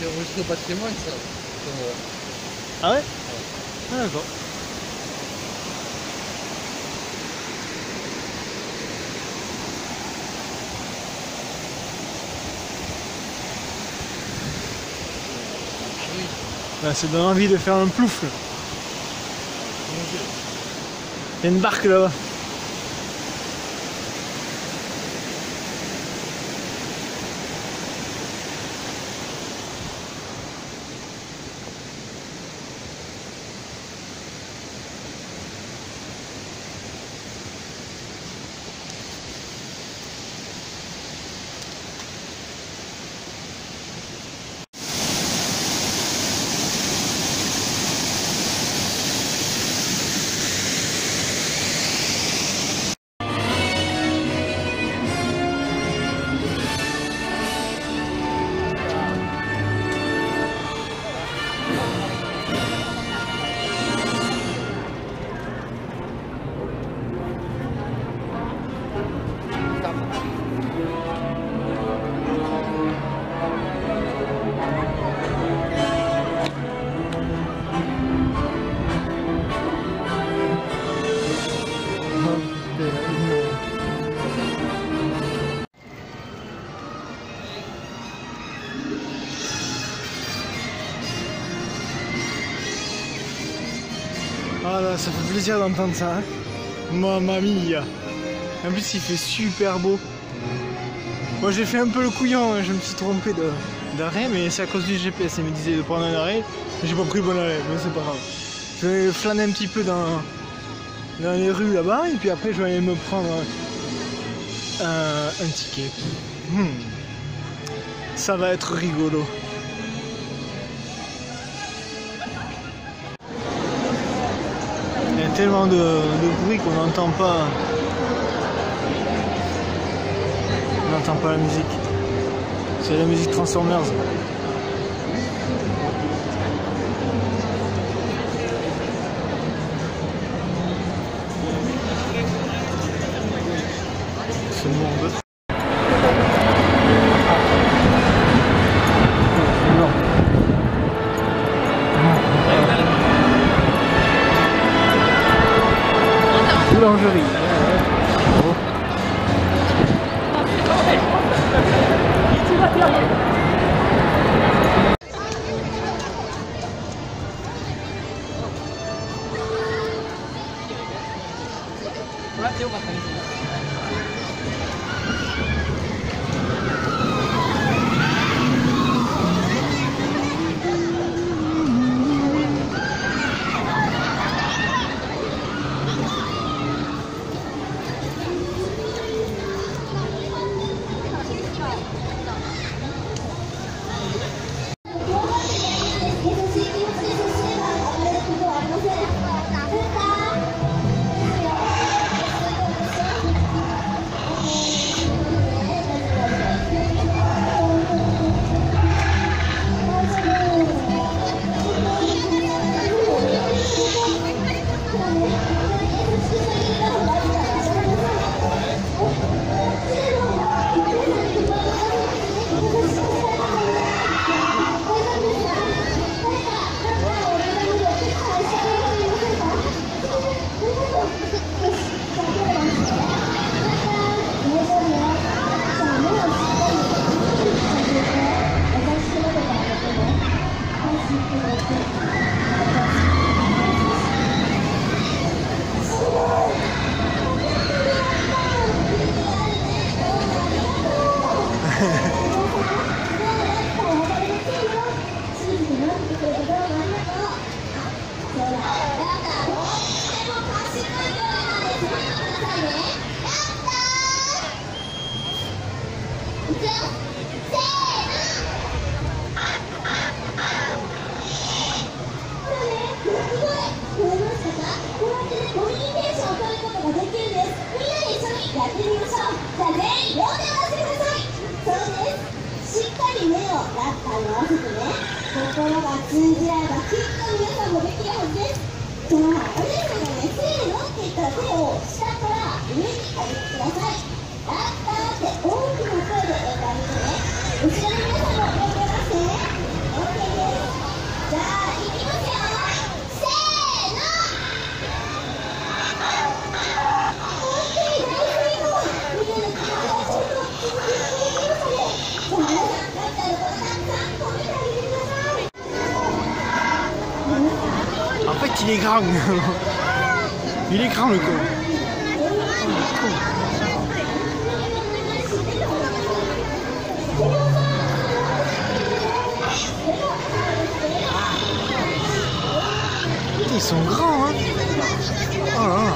c'est enregistré au patrimoine, ça. Ah ouais? Ah d'accord. Oui. Bah, ça donne envie de faire un plouf là. Il y a une barque là-bas. Ah là, ça fait plaisir d'entendre ça, hein. Mamma mia. En plus il fait super beau. Moi j'ai fait un peu le couillon, hein. Je me suis trompé d'arrêt, mais c'est à cause du GPS, il me disait de prendre un arrêt. J'ai pas pris le bon arrêt, mais c'est pas grave. Je vais flâner un petit peu dans les rues là-bas, et puis après je vais aller me prendre un ticket. Ça va être rigolo. Il y a tellement de bruit qu'on n'entend pas. On n'entend pas la musique. C'est la musique Transformers. Ce monde. Boulangerie. qu'il est grand. Il est grand le con. Ils sont grands, hein. Oh là là.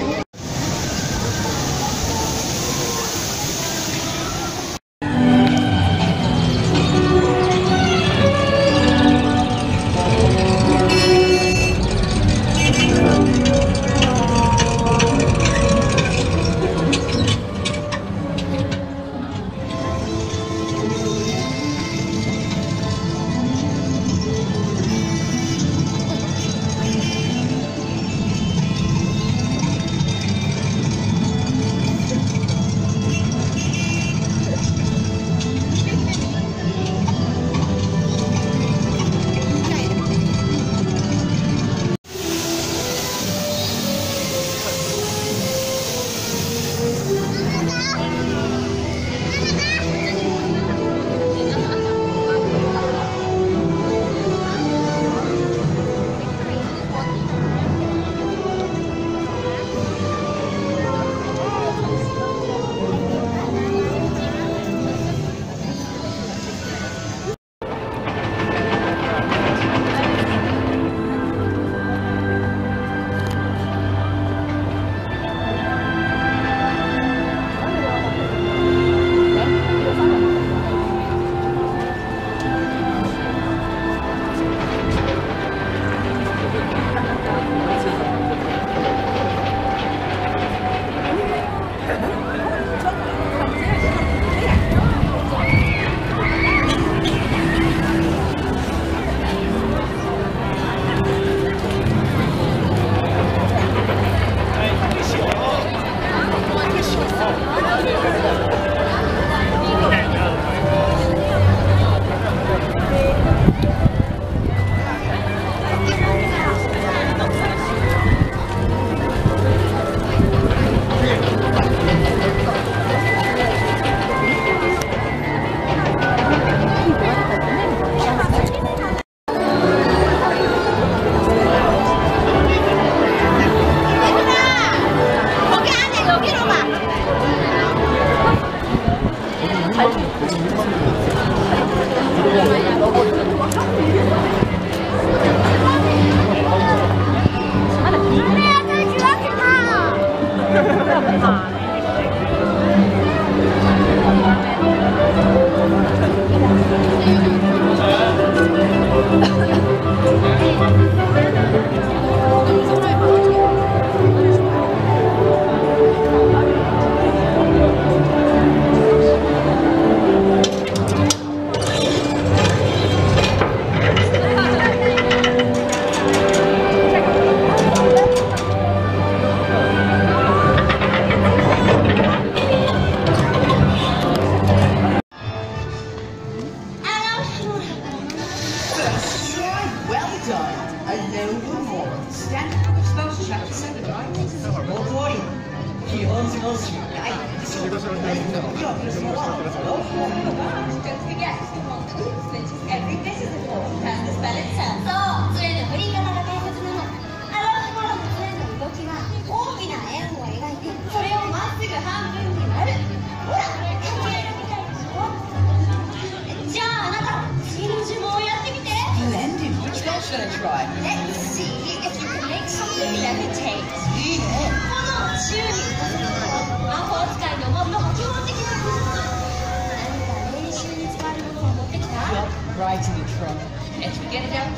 Let's see if you can make something levitate. いいね。この宙に浮かせる魔法使いの最も基本的な技術。何か練習に使われるものを持ってきた？ Right in the trunk. As we get it out.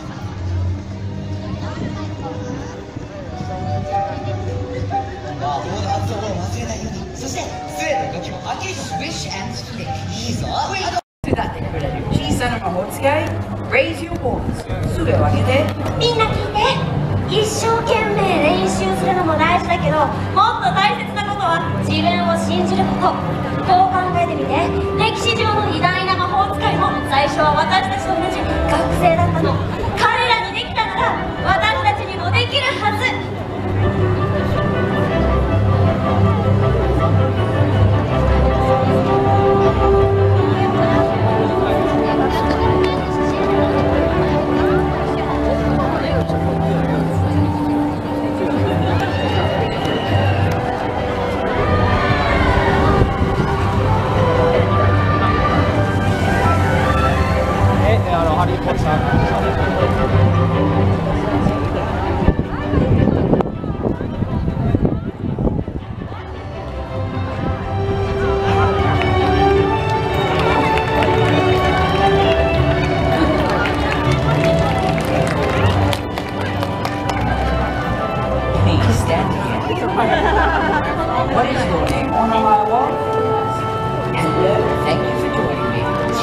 魔法の発音を忘れないように。そして杖の動きも開けswish and split。いいぞ。 Do that then, Brother. G7 魔法使い。Raise your wands. 杖を上げて。 みんな聞いて。一生懸命練習するのも大事だけど、もっと大切なことは自分を信じること。こう考えてみて。歴史上の偉大な魔法使いも最初は私たちと同じ学生だったの。彼らにできたなら私たちにもできるはず。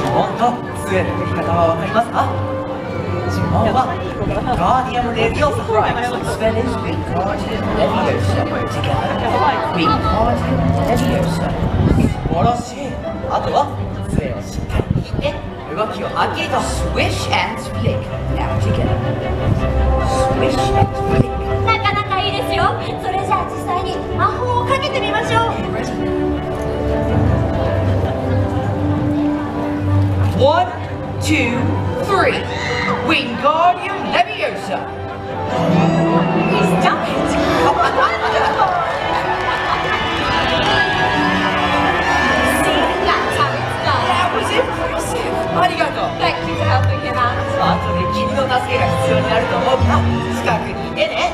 本と杖の振り方は分かりますか？呪文はガーディアムレビオサ。Spell is Wingardium Leviosa. Together, Wingardium Leviosa. 素晴らしい。あとは杖をしっかり握って動きをはっきりと Swish and flick. Now together. Swish and flick. なかなかいいですよ。それじゃあ実際に魔法をかけてみましょう。 One, two, three. Wingardium Leviosa. He's done it. See, that's how it's done. That was impressive. ありがとう。 Thank you for helping him out. 後で君の助けが必要になると思うから近くにいてね。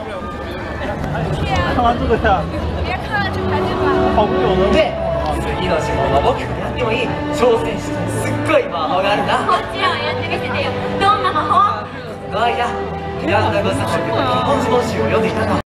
看完这个下， 别看了，这排队吧。 好不久呢。 で、次の呪文は僕がやってもいい。挑戦してすっごい魔法があるんだ。 もちろんやってみせてよ。どんな魔法？ この間、ミランダ・ゴサコって日本呪文集を読んでいたんだ。